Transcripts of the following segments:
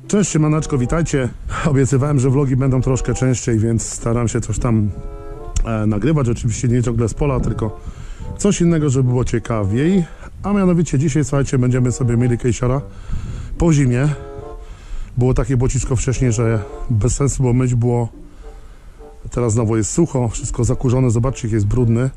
Cześć, siemaneczko, witajcie. Obiecywałem, że vlogi będą troszkę częściej, więc staram się coś tam nagrywać. Oczywiście nie ciągle z pola, tylko coś innego, żeby było ciekawiej. A mianowicie dzisiaj, słuchajcie, będziemy sobie mieli kejsiora po zimie. Było takie błocisko wcześniej, że bez sensu było myć, było. Teraz znowu jest sucho, wszystko zakurzone, zobaczcie, jak jest brudny.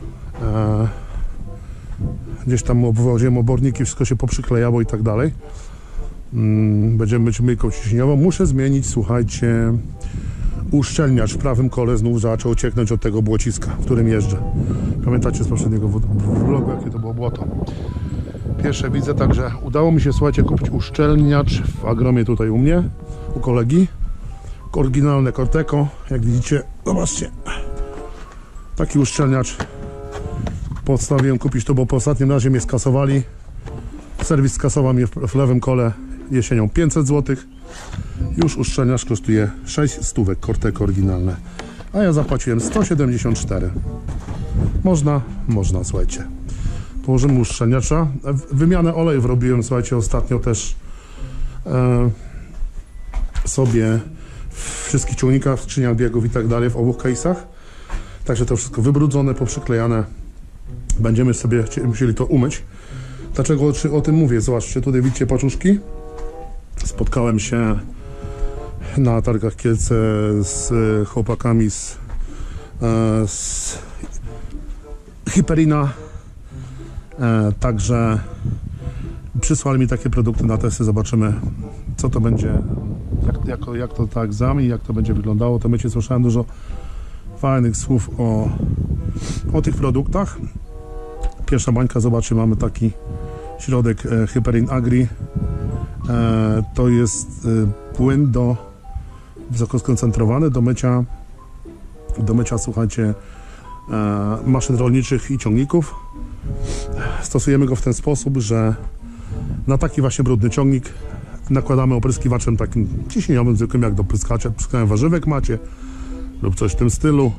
Gdzieś tam obwoziłem oborniki, wszystko się poprzyklejało i tak dalej. Będziemy myć myjką ciśnieniową. Muszę zmienić, słuchajcie, uszczelniacz w prawym kole. Znów zaczął cieknąć od tego błociska, w którym jeżdżę. Pamiętacie z poprzedniego vlogu, jakie to było błoto. Pierwsze widzę, także udało mi się, słuchajcie, kupić uszczelniacz w Agromie tutaj u mnie, u kolegi. Oryginalne Corteco, jak widzicie, zobaczcie. Taki uszczelniacz postanowiłem kupić to, bo po ostatnim razie mnie skasowali. Serwis skasował mnie w lewym kole jesienią 500 zł. Już uszczelniacz kosztuje 6 stówek, Corteco oryginalne. A ja zapłaciłem 174. Można, słuchajcie. Położymy uszczelniacza. Wymianę olejów robiłem, słuchajcie, ostatnio też sobie w wszystkich ciągnikach, w skrzyniach biegów i tak dalej, w obu case'ach. Także to wszystko wybrudzone, poprzyklejane. Będziemy sobie musieli to umyć. Dlaczego o tym mówię? Zobaczcie, tutaj widzicie paczuszki. Spotkałem się na targach Kielce z chłopakami z Hyperina. Także przysłali mi takie produkty na testy. Zobaczymy, co to będzie, jak to tak zami, jak to będzie wyglądało. To będzie, słyszałem dużo fajnych słów o tych produktach. Pierwsza bańka, zobaczcie, mamy taki środek Hyperin Agri. To jest płyn wysoko skoncentrowany do mycia, słuchajcie, maszyn rolniczych i ciągników. Stosujemy go w ten sposób, że na taki właśnie brudny ciągnik nakładamy opryskiwaczem takim ciśnieniowym, zwykłym, jak do pryskania warzywek macie lub coś w tym stylu.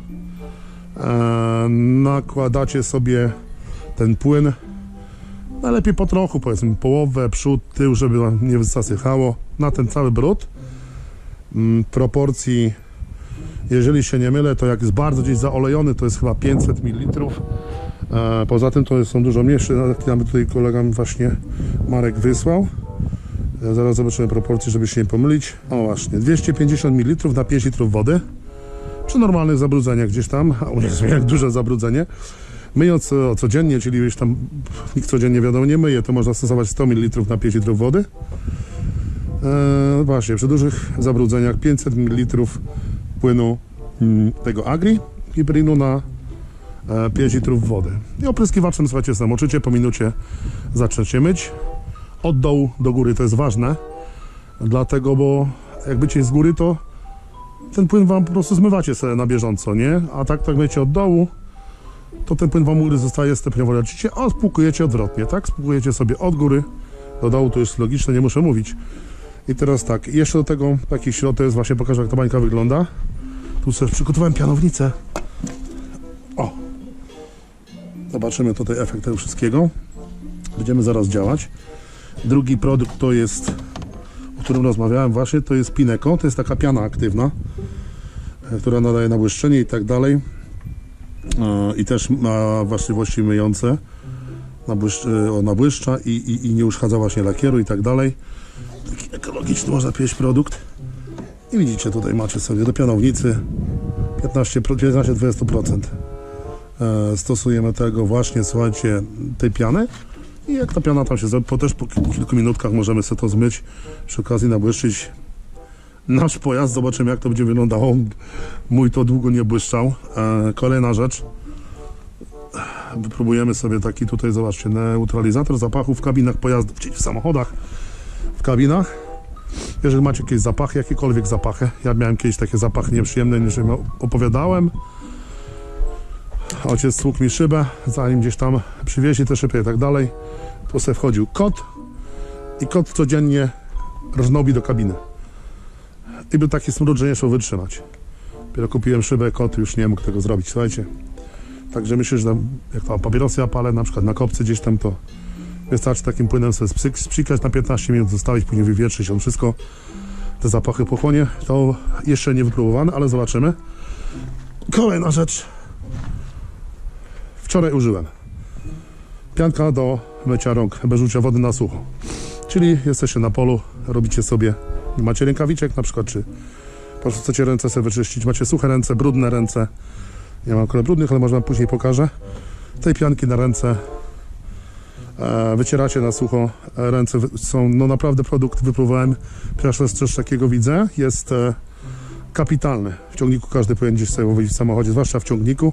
Nakładacie sobie ten płyn, najlepiej po trochu, powiedzmy połowę, przód, tył, żeby nie zasychało, na ten cały brud. Proporcji, jeżeli się nie mylę, to jak jest bardzo gdzieś zaolejony, to jest chyba 500 ml. Poza tym to są dużo mniejsze, nawet tutaj kolega mi właśnie Marek wysłał. Zaraz zobaczymy proporcje, żeby się nie pomylić. O właśnie, 250 ml na 5 litrów wody. Przy normalnych zabrudzeniach gdzieś tam, a u nas jak duże zabrudzenie. Myjąc codziennie, czyli już tam nikt codziennie wiadomo nie myje, to można stosować 100 ml na 5 litrów wody. Właśnie, przy dużych zabrudzeniach 500 ml płynu tego Agri Hyperinu na 5 litrów wody. I opryskiwaczem, słuchajcie, namoczycie, po minucie zaczniecie myć. Od dołu do góry to jest ważne, dlatego, bo jak bycie z góry, to ten płyn wam po prostu zmywacie sobie na bieżąco, nie? A tak myjecie od dołu, to ten płyn wam u góry zostaje, stopniowo lecicie, a spłukujecie odwrotnie, tak? Spłukujecie sobie od góry do dołu, to jest logiczne, nie muszę mówić. I teraz tak, jeszcze do tego taki środek, to jest właśnie, pokażę, jak ta bańka wygląda. Tu sobie przygotowałem pianownicę. O! Zobaczymy tutaj efekt tego wszystkiego. Będziemy zaraz działać. Drugi produkt to jest, o którym rozmawiałem właśnie, to jest Pineco. To jest taka piana aktywna, która nadaje nabłyszczenie i tak dalej. I też ma właściwości myjące. Nabłyszcza i nie uszkadza właśnie lakieru i tak dalej. Taki ekologiczny, można powiedzieć, produkt. I widzicie, tutaj macie sobie do pianownicy 15-20%. Stosujemy tego właśnie, słuchajcie, tej piany. I jak ta piana tam się zrobi, też po kilku minutkach możemy sobie to zmyć, przy okazji nabłyszczyć nasz pojazd. Zobaczymy, jak to będzie wyglądało. Mój to długo nie błyszczał. Kolejna rzecz. Wypróbujemy sobie taki tutaj, zobaczcie, neutralizator zapachu w kabinach pojazdów, czyli w samochodach, w kabinach. Jeżeli macie jakieś zapachy, jakiekolwiek zapachy. Ja miałem kiedyś takie zapachy nieprzyjemne, niż opowiadałem. Ojciec stłukł mi szybę, zanim gdzieś tam przywieźli te szyby i tak dalej. Tu sobie wchodził kot i kot codziennie rżnął do kabiny. I był taki smród, że nie szło wytrzymać. Dopiero kupiłem szybę, kot już nie mógł tego zrobić, słuchajcie. Także myślę, że jak to papierosy ja palę, na przykład na kopcy gdzieś tam, to Wystarczy takim płynem sobie spsikać na 15 minut, zostawić, później wywietrzyć, on wszystko, te zapachy pochłonie. To jeszcze nie wypróbowane, ale zobaczymy. Kolejna rzecz. Wczoraj użyłem. Pianka do mycia rąk bez użycia wody na sucho. Czyli jesteście na polu, robicie sobie, nie macie rękawiczek na przykład, czy po prostu chcecie ręce sobie wyczyścić, macie suche ręce, brudne ręce. Nie mam akurat brudnych, ale może wam później pokażę. Tej pianki na ręce wycieracie na sucho. Ręce są, no naprawdę produkt wypróbowałem. Pierwszy raz coś takiego widzę. Jest kapitalny. W ciągniku każdy powinien gdzieś sobie łowić w samochodzie, zwłaszcza w ciągniku.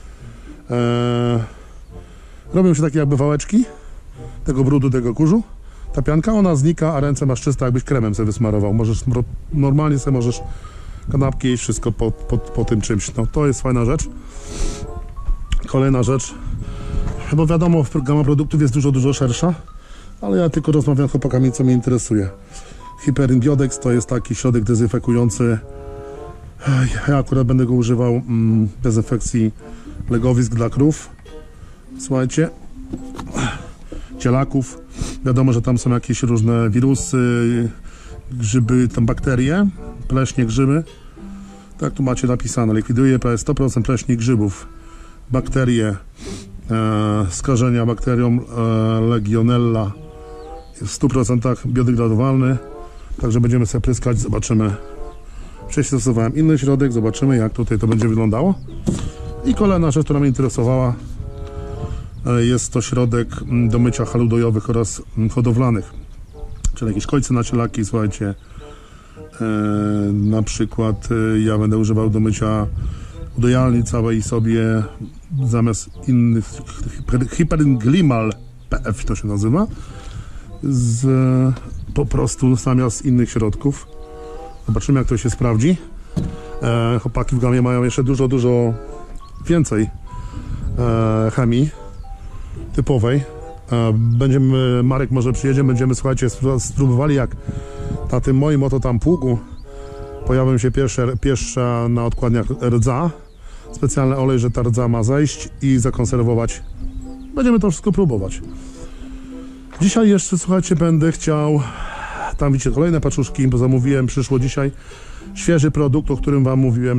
Robią się takie jakby wałeczki tego brudu, tego kurzu. Ta pianka, ona znika, a ręce masz czyste, jakbyś kremem sobie wysmarował. Możesz, normalnie sobie możesz kanapki jeść, wszystko po tym czymś. No to jest fajna rzecz. Kolejna rzecz, bo wiadomo, gama produktów jest dużo szersza, ale ja tylko rozmawiam z chłopakami, co mnie interesuje. Hyperin Biodex to jest taki środek dezynfekujący. Ja akurat będę go używał dezynfekcji legowisk dla krów. Słuchajcie, cielaków. Wiadomo, że tam są jakieś różne wirusy, grzyby, tam bakterie, pleśnie, grzyby. Tak tu macie napisane. Likwiduje prawie 100% pleśni grzybów. Bakterie, skażenia bakterią Legionella jest w 100% biodegradowalny. Także będziemy sobie pryskać, zobaczymy. Wcześniej stosowałem inny środek, zobaczymy jak tutaj to będzie wyglądało. I kolejna rzecz, która mnie interesowała, jest to środek do mycia hal udojowych oraz hodowlanych. Czyli jakieś kolce na cielaki, słuchajcie. Na przykład ja będę używał do mycia udojalni całej sobie zamiast innych Hyperglimal PF to się nazywa, po prostu zamiast innych środków. Zobaczymy jak to się sprawdzi. Chłopaki w gamie mają jeszcze dużo więcej chemii typowej. Marek może przyjedzie, będziemy, słuchajcie, spróbowali jak na tym moim oto tam pługu pojawią się pierwsza na odkładniach rdza. Specjalny olej, że ta rdza ma zejść i zakonserwować. Będziemy to wszystko próbować. Dzisiaj jeszcze, słuchajcie, będę chciał, tam widzicie kolejne paczuszki, bo zamówiłem, przyszło dzisiaj świeży produkt, o którym wam mówiłem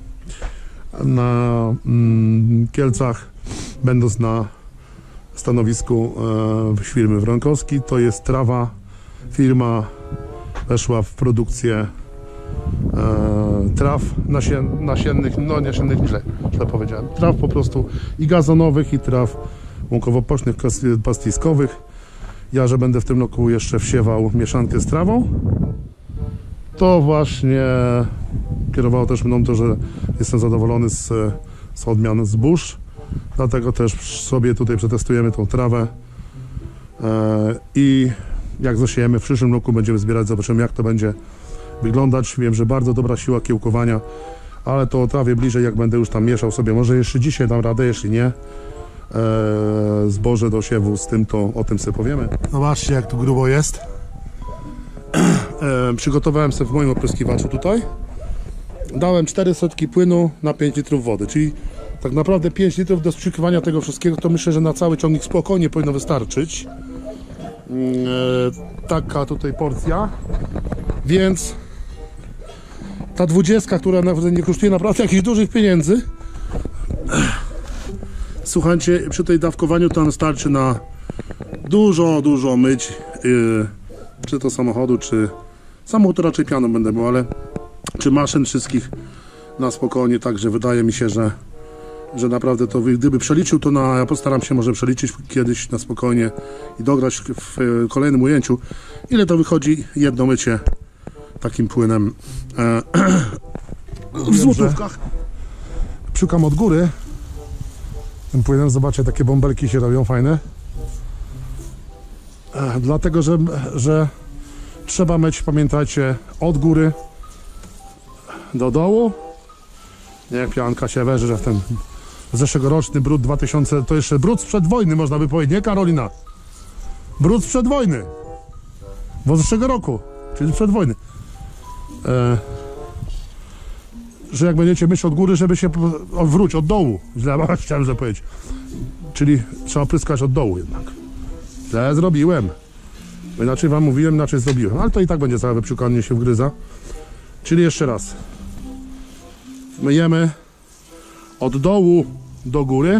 na Kielcach, będąc na stanowisku firmy Wronkowski. To jest trawa. Firma weszła w produkcję traw nasiennych, no nasiennych źle powiedziałem, traw po prostu i gazonowych, i traw łąkowo-pocznych, pastwiskowych. Ja, że będę w tym roku jeszcze wsiewał mieszankę z trawą, to właśnie kierowało też mną to, że jestem zadowolony z odmian zbóż, dlatego też sobie tutaj przetestujemy tą trawę i jak zasiejemy w przyszłym roku, będziemy zbierać, zobaczymy jak to będzie wyglądać. Wiem, że bardzo dobra siła kiełkowania, ale to o trawie bliżej, jak będę już tam mieszał sobie, może jeszcze dzisiaj dam radę, jeśli nie, zboże do siewu z tym, to o tym sobie powiemy. Zobaczcie jak tu grubo jest. Przygotowałem sobie w moim opryskiwaczu tutaj, dałem 400 płynu na 5 litrów wody, czyli tak naprawdę 5 litrów do sprzykiwania tego wszystkiego, to myślę, że na cały ciągnik spokojnie powinno wystarczyć. Taka tutaj porcja, więc ta 20, która nie kosztuje naprawdę jakichś dużych pieniędzy, słuchajcie, przy tej dawkowaniu to nam starczy na dużo myć, czy to samochodu, czy samochód to raczej pianą będę był, ale czy maszyn wszystkich na spokojnie, także wydaje mi się, że naprawdę to, gdyby przeliczył to ja postaram się może przeliczyć kiedyś na spokojnie i dograć w kolejnym ujęciu, ile to wychodzi jedno mycie takim płynem w złotówkach. Psiukam od góry tym płynem, zobaczcie, takie bąbelki się robią fajne, dlatego że trzeba myć, pamiętajcie, od góry do dołu. Niech pianka się weże, że w ten zeszłoroczny brud 2000, to jeszcze brud sprzed wojny, można by powiedzieć, nie Karolina? Brud sprzed wojny, bo z zeszłego roku, czyli sprzed wojny. Że jak będziecie myć od góry, żeby się od dołu, źle chciałem powiedzieć, czyli trzeba pryskać od dołu jednak. Źle zrobiłem. Inaczej wam mówiłem, inaczej zrobiłem. Ale to i tak będzie całe wyprzukanie się wgryza. Czyli jeszcze raz. Myjemy od dołu do góry.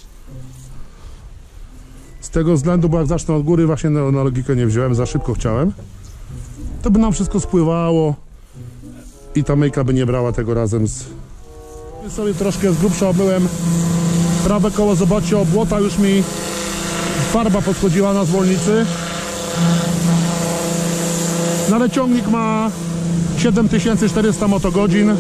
Z tego względu, bo jak zacznę od góry, właśnie na logikę nie wziąłem, za szybko chciałem. To by nam wszystko spływało i ta myjka by nie brała tego razem z... Sobie troszkę z grubsza obmyłem prawe koło, zobaczcie, o błota już mi farba podchodziła na zwolnicy. No ale ciągnik ma 7400 motogodzin.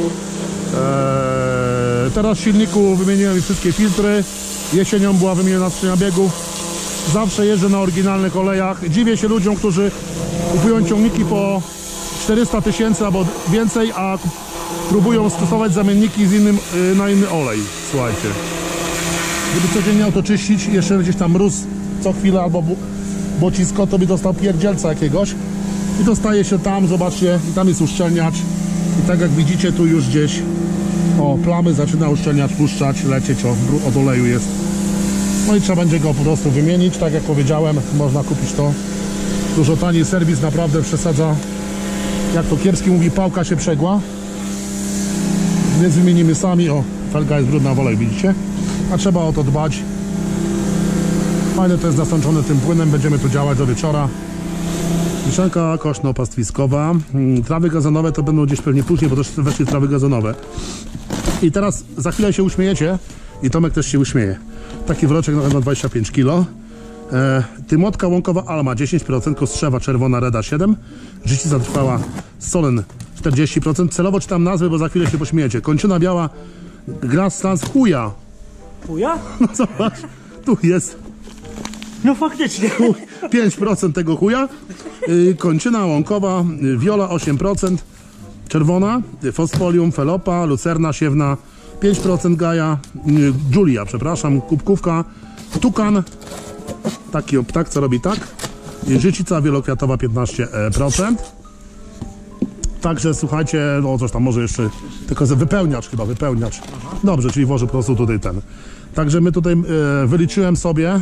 Teraz w silniku wymieniłem wszystkie filtry. Jesienią była wymieniona skrzynia biegów. Zawsze jeżdżę na oryginalnych olejach. Dziwię się ludziom, którzy kupują ciągniki po 400 000 albo więcej, a próbują stosować zamienniki na inny olej. Słuchajcie. Gdyby codziennie auto czyścić, jeszcze gdzieś tam mróz co chwilę albo bocisko, to by dostał pierdzielca jakiegoś. I to staje się tam, zobaczcie, i tam jest uszczelniacz. I tak jak widzicie, tu już gdzieś plamy zaczyna uszczelniacz puszczać, lecieć, od oleju jest. No i trzeba będzie go po prostu wymienić, tak jak powiedziałem, można kupić to. Dużo tani serwis, naprawdę przesadza. Jak to kiepski mówi, pałka się przegła. Więc wymienimy sami. O, felga jest brudna w oleju, widzicie? A trzeba o to dbać. Fajne to jest nasączone tym płynem, będziemy tu działać do wieczora. Mieszanka koszno-pastwiskowa. Trawy gazonowe to będą gdzieś pewnie później, bo też weszły trawy gazonowe. I teraz za chwilę się uśmiejecie i Tomek też się uśmieje. Taki wroczek na 25 kg. Tymotka łąkowa Alma 10%, kostrzewa czerwona Reda 7%, życica trwała Solen 40%. Celowo czytam nazwy, bo za chwilę się pośmiejecie. Kończyna biała Grasslands Chuja. Chuja? No zobacz, tu jest. No faktycznie. 5% tego chuja. Kończyna łąkowa Viola 8%, czerwona, Fosfolium, Felopa, Lucerna siewna 5% Gaja, Julia, przepraszam, kubkówka, Tukan, taki ptak, co robi tak, i życica wielokwiatowa 15%. Także słuchajcie, no coś tam może jeszcze, tylko wypełniacz chyba, wypełniacz. Dobrze, czyli włożę po prostu tutaj ten. Także my tutaj wyliczyłem sobie,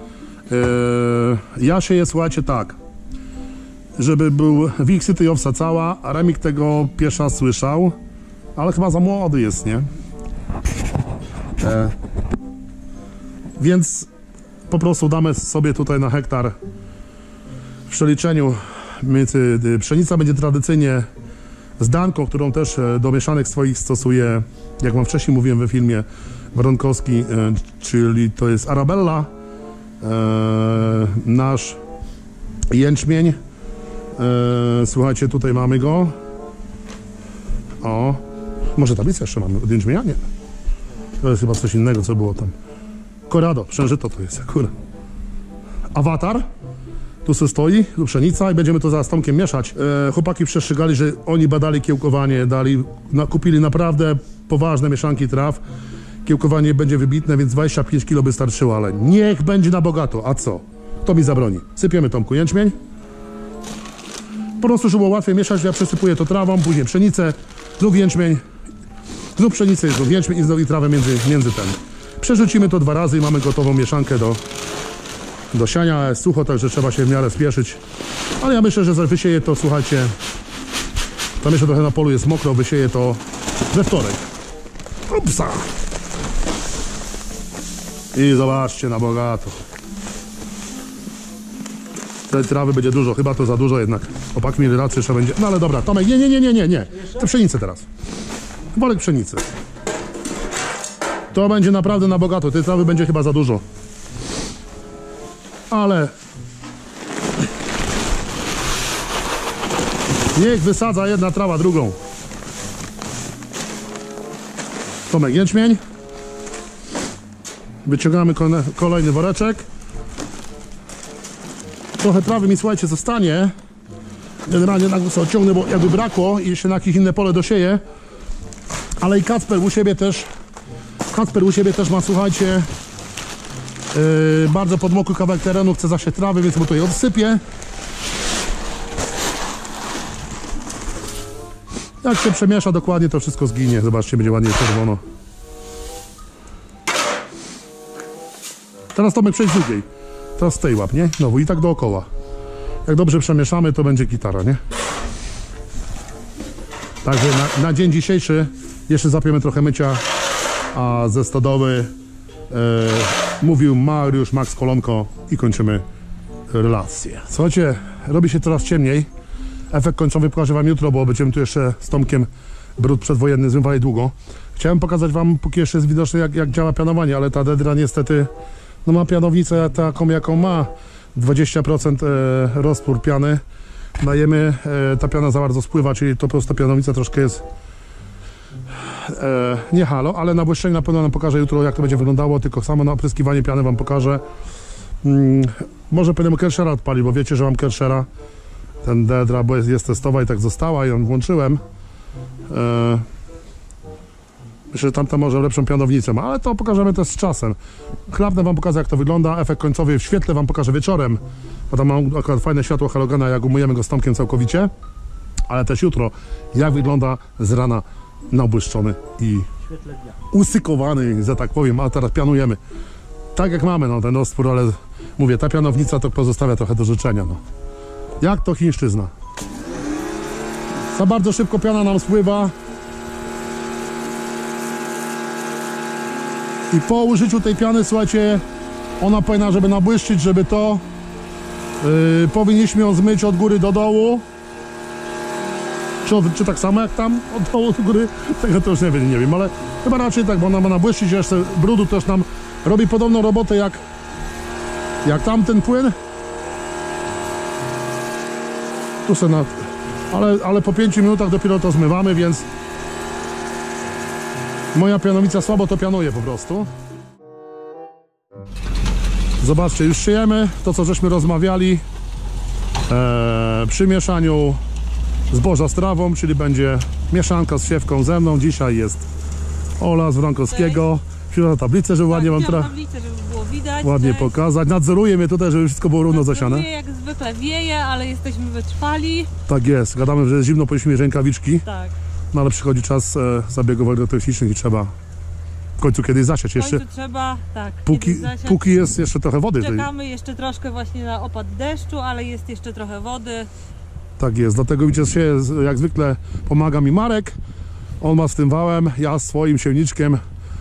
ja sieję, słuchajcie, tak, żeby był Wixity owsa cała, a Remik tego pierwsza słyszał, ale chyba za młody jest, nie? Więc po prostu damy sobie tutaj na hektar w przeliczeniu pszenica będzie tradycyjnie z danką, którą też do mieszanek swoich stosuje, jak wam wcześniej mówiłem we filmie, Waronkowski, czyli to jest Arabella, nasz jęczmień. Słuchajcie, tutaj mamy go. O, może tablicę jeszcze mamy od jęczmienia? Nie. To jest chyba coś innego, co było tam. Corrado, przężyto to jest, kurwa. Awatar. Tu se stoi, tu pszenica i będziemy to za Tomkiem mieszać. Chłopaki przestrzegali, że oni badali kiełkowanie, kupili naprawdę poważne mieszanki traw. Kiełkowanie będzie wybitne, więc 25 kg by starczyło, ale niech będzie na bogato. A co? Kto mi zabroni? Sypiemy, Tomku, jęczmień. Po prostu, żeby było łatwiej mieszać, ja przesypuję to trawą, później pszenicę, znów jęczmień, znów pszenicę, znów jęczmień i znów trawę między ten. Przerzucimy to 2 razy i mamy gotową mieszankę do siania. Jest sucho, także trzeba się w miarę spieszyć. Ale ja myślę, że wysieję to, słuchajcie, tam jeszcze trochę na polu jest mokro, wysieję to we wtorek. Upsa! I zobaczcie, na bogato. Tej trawy będzie dużo, chyba to za dużo jednak. Chłopaki mieli rację, że będzie... No ale dobra, Tomek, nie. To pszenicę teraz. Worek pszenicy. To będzie naprawdę na bogato, tej trawy będzie chyba za dużo. Ale... niech wysadza jedna trawa drugą. Tomek, jęczmień. Wyciągamy kolejny woreczek. Trochę trawy mi, słuchajcie, zostanie. Generalnie na co ciągnę, bo jakby brakło i jeszcze na jakieś inne pole dosieję. Ale i Kacper u siebie też ma, słuchajcie, bardzo podmokły kawałek terenu, chce zasiać trawy, więc mu to je odsypię. Jak się przemiesza dokładnie, to wszystko zginie. Zobaczcie, będzie ładnie czerwono. Teraz Tomek, przejdź drugiej. teraz tej łap, nie? Znowu i tak dookoła. Jak dobrze przemieszamy, to będzie gitara, nie? Także na dzień dzisiejszy jeszcze zapiemy trochę mycia, a ze stodoły mówił Mariusz Max Kolonko i kończymy relację. Słuchajcie, robi się coraz ciemniej. Efekt końcowy pokażę wam jutro, bo będziemy tu jeszcze z Tomkiem brud przedwojenny zmywali długo. Chciałem pokazać wam, póki jeszcze jest widoczne, jak działa pianowanie, ale ta Dedra niestety no ma pianownicę taką, jaką ma. 20% rozpór piany dajemy, ta piana za bardzo spływa, czyli to po prostu pianownica troszkę jest nie halo, ale na błyszczeniu na pewno nam pokażę jutro, jak to będzie wyglądało, tylko samo na opryskiwanie piany wam pokażę. Może powinienem Kershera odpalić, bo wiecie, że mam Kershera, ten Dedra, bo jest testowa i tak została i ją włączyłem. Myślę, że tamta może lepszą pianownicę ma, ale to pokażemy też z czasem. Chlapnę wam pokażę, jak to wygląda. Efekt końcowy w świetle wam pokażę wieczorem, bo tam mam akurat fajne światło halogena, jak umyjemy go z Tomkiem całkowicie. Ale też jutro, jak wygląda z rana nabłyszczony i usykowany, że tak powiem, a teraz pianujemy. Tak jak mamy, no ten rozpór, ale mówię, ta pianownica to pozostawia trochę do życzenia, no. Jak to chińszczyzna. Za bardzo szybko piana nam spływa. I po użyciu tej piany, słuchajcie, ona powinna, żeby nabłyszczyć, żeby to powinniśmy ją zmyć od góry do dołu. Czy tak samo jak tam od dołu do góry? Tego to już nie wiem, ale chyba raczej tak, bo ona ma nabłyszczyć, jeszcze brudu też nam robi podobną robotę jak tamten płyn. Tu se ale po 5 minutach dopiero to zmywamy, więc moja pianownica słabo to pianuje po prostu. Zobaczcie, już szyjemy to, co żeśmy rozmawiali przy mieszaniu zboża z trawą, czyli będzie mieszanka z siewką ze mną. Dzisiaj jest Ola z Wronkowskiego. Wziąłem tablicę, żeby ładnie wam tablicę, żeby było widać. Ładnie pokazać. Nadzoruje mnie tutaj, żeby wszystko było równo zasiane. Jak zwykle wieje, ale jesteśmy wytrwali. Tak jest. Gadamy, że jest zimno, powinniśmy mieć rękawiczki. Tak. No ale przychodzi czas zabiegów agrotechnicznych i trzeba w końcu kiedyś zasiać. Jeszcze trzeba, tak, póki jest jeszcze trochę wody. Czekamy jeszcze troszkę właśnie na opad deszczu, ale jest jeszcze trochę wody. Tak jest, dlatego widzicie, jak zwykle pomaga mi Marek. On ma z tym wałem, ja swoim siewniczkiem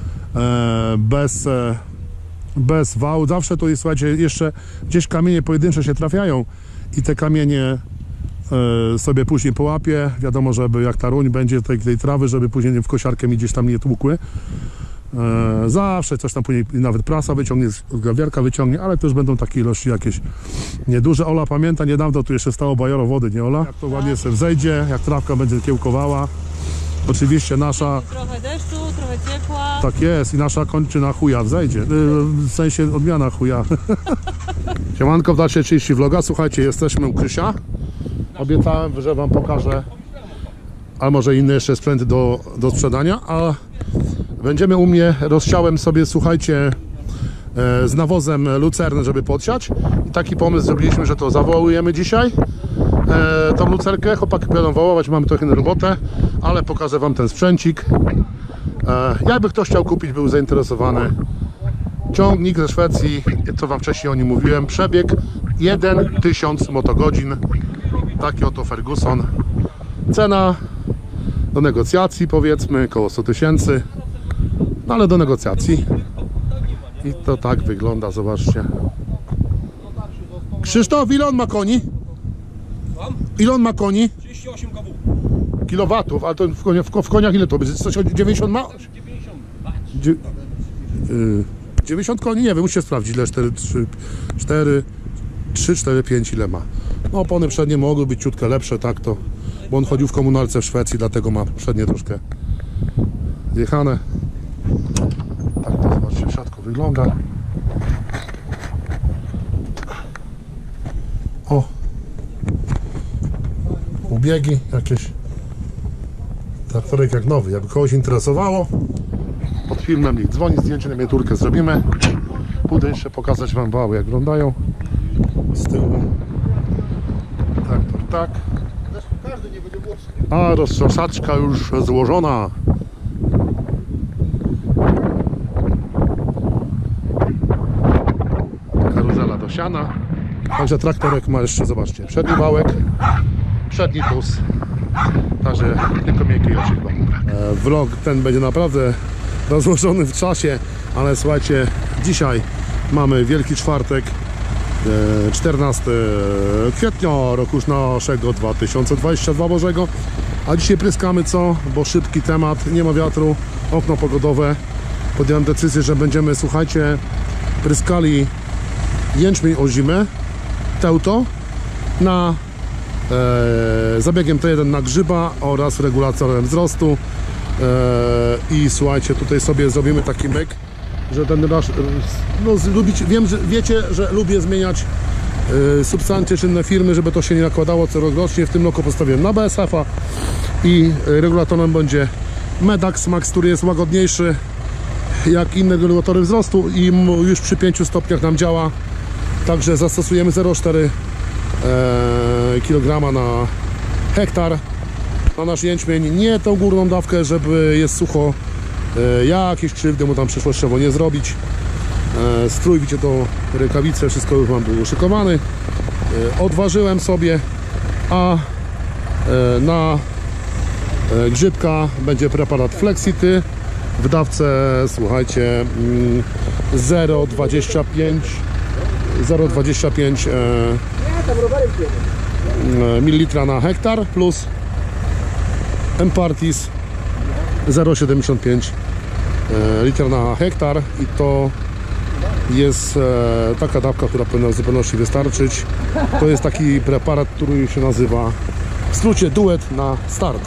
bez wału. Zawsze tu jest, słuchajcie, jeszcze gdzieś kamienie pojedyncze się trafiają i te kamienie sobie później połapię. Wiadomo, żeby jak ta ruń będzie tej trawy, żeby później w kosiarkę mi gdzieś tam nie tłukły. Zawsze coś tam później nawet prasa wyciągnie, grawiarka wyciągnie, ale to już będą takie ilości jakieś nieduże. Ola pamięta, niedawno tu jeszcze stało bajoro wody, nie Ola? Jak to ładnie sobie wzejdzie, jak trawka będzie kiełkowała. Oczywiście nasza... Trochę deszczu, trochę ciepła. Tak jest i nasza kończyna chuja wzejdzie, w sensie odmiana chuja. Siemanko, w dalszej części vloga. Słuchajcie, jesteśmy u Krysia. Obiecałem, że wam pokażę, a może inne jeszcze sprzęty do sprzedania, a będziemy u mnie, rozsiałem sobie, słuchajcie, z nawozem lucernę, żeby podsiać. I taki pomysł zrobiliśmy, że to zawołujemy dzisiaj, tą lucerkę. Chłopaki będą wołować, mamy trochę na robotę, ale pokażę wam ten sprzęcik. Jakby ktoś chciał kupić, był zainteresowany. Ciągnik ze Szwecji, co wam wcześniej o nim mówiłem, przebieg 1000 motogodzin. Taki oto Ferguson. Cena do negocjacji, powiedzmy, około 100 000. No ale do negocjacji. I to tak wygląda, zobaczcie. Krzysztof, ile on ma koni? Ile on ma koni? 38 kW. Kilowatów, ale to w koniach ile to będzie? Coś 90 ma? 90 koni? Nie wiem, musicie sprawdzić ile 3, 4, 5 ile ma. No opony przednie mogły być ciutkę lepsze, tak to, bo on chodził w komunalce w Szwecji, dlatego ma przednie troszkę zjechane. Tak to zobaczcie w środku wygląda. O! Ubiegi jakieś. Traktorek jak nowy, jakby kogoś interesowało. Pod filmem niech dzwoni, zdjęcie na miniaturkę zrobimy. Pójdę jeszcze pokazać wam wały, jak wyglądają z tyłu. Tak. A roztrzasaczka już złożona. Karuzela do siana. Także traktorek ma jeszcze, zobaczcie, przedni wałek, przedni tus. Także tylko miękkiej osi chyba mu brak. Vlog ten będzie naprawdę rozłożony w czasie, ale słuchajcie, dzisiaj mamy Wielki Czwartek, 14 kwietnia roku już naszego 2022 Bożego. A dzisiaj pryskamy co? Bo szybki temat, nie ma wiatru, okno pogodowe. Podjąłem decyzję, że będziemy, słuchajcie, pryskali jęczmień ozimy, teuto, na zabiegiem T1 na grzyba oraz regulatorem wzrostu. I słuchajcie, tutaj sobie zrobimy taki myk, że ten nasz, no lubicie, wiem, że wiecie, że lubię zmieniać substancje czy inne firmy, żeby to się nie nakładało corocznie. W tym roku postawiłem na BSF-a i regulatorem będzie Medax Max, który jest łagodniejszy jak inne regulatory wzrostu i już przy 5 stopniach nam działa. Także zastosujemy 0,4 kg na hektar na nasz jęczmień. Nie tą górną dawkę, żeby jest sucho, jakieś krzywdy mu tam przyszłościowo nie zrobić. Strój, widzicie, to rękawice, wszystko już mam był uszykowany. Odważyłem sobie, a na grzybka będzie preparat Flexity w dawce, słuchajcie, 0,25 ml na hektar plus Empartis 0,75 litra na hektar i to jest taka dawka, która powinna w zupełności wystarczyć. To jest taki preparat, który się nazywa w skrócie duet na start.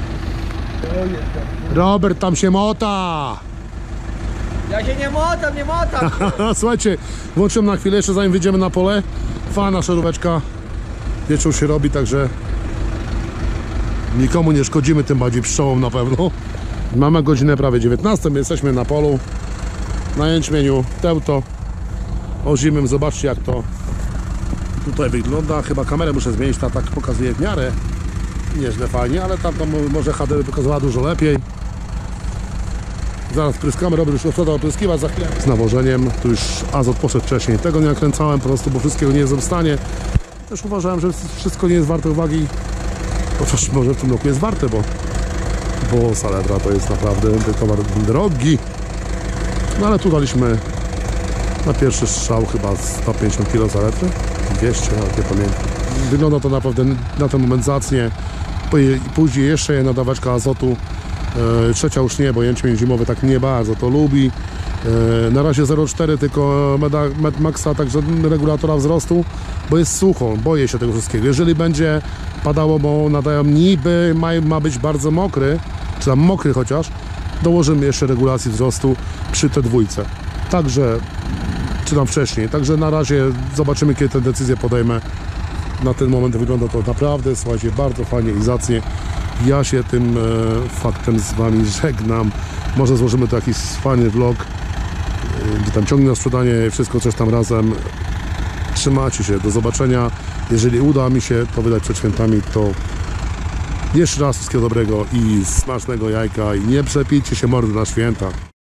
Robert tam się mota! Ja się nie motam! Słuchajcie, włączyłem na chwilę jeszcze zanim wyjdziemy na pole. Fajna szaróweczka. Wieczór się robi, także nikomu nie szkodzimy, tym bardziej pszczołom na pewno. Mamy godzinę prawie 19, jesteśmy na polu, na jęczmieniu teuto ozimym. Zobaczcie, jak to tutaj wygląda. Chyba kamerę muszę zmienić, ta tak pokazuje w miarę nieźle, fajnie, ale tam to może HD by pokazała dużo lepiej. Zaraz pryskamy, Robert już odkładał opryskiwać za chwilę z nawożeniem. Tu już azot poszedł wcześniej, tego nie nakręcałem po prostu, bo wszystkiego nie jestem w stanie. Też uważałem, że wszystko nie jest warte uwagi, chociaż może w tym roku jest warte, bo saledra to jest naprawdę towar drogi. No ale tu daliśmy na pierwszy strzał chyba 150 kg saletry, 200, nawet nie pamiętam. Wygląda to naprawdę na ten moment zacnie. Później jeszcze jedna daweczka azotu, trzecia już nie, bo jęczmień zimowy tak nie bardzo to lubi. Na razie 0,4 tylko Maxa, także regulatora wzrostu, bo jest sucho, boję się tego wszystkiego. Jeżeli będzie padało, bo nadają niby ma być bardzo mokry, czy tam mokry chociaż, dołożymy jeszcze regulacji wzrostu przy te dwójce. Także, czy tam wcześniej. Także na razie zobaczymy, kiedy tę decyzję podejmę. Na ten moment wygląda to naprawdę, słuchajcie, bardzo fajnie i zacnie. Ja się tym faktem z wami żegnam. Może złożymy tu jakiś fajny vlog, gdzie tam ciągnie na sprzedanie, wszystko coś tam razem. Trzymajcie się, do zobaczenia. Jeżeli uda mi się to wydać przed świętami, to jeszcze raz wszystkiego dobrego i smacznego jajka i nie przepijcie się mordy na święta.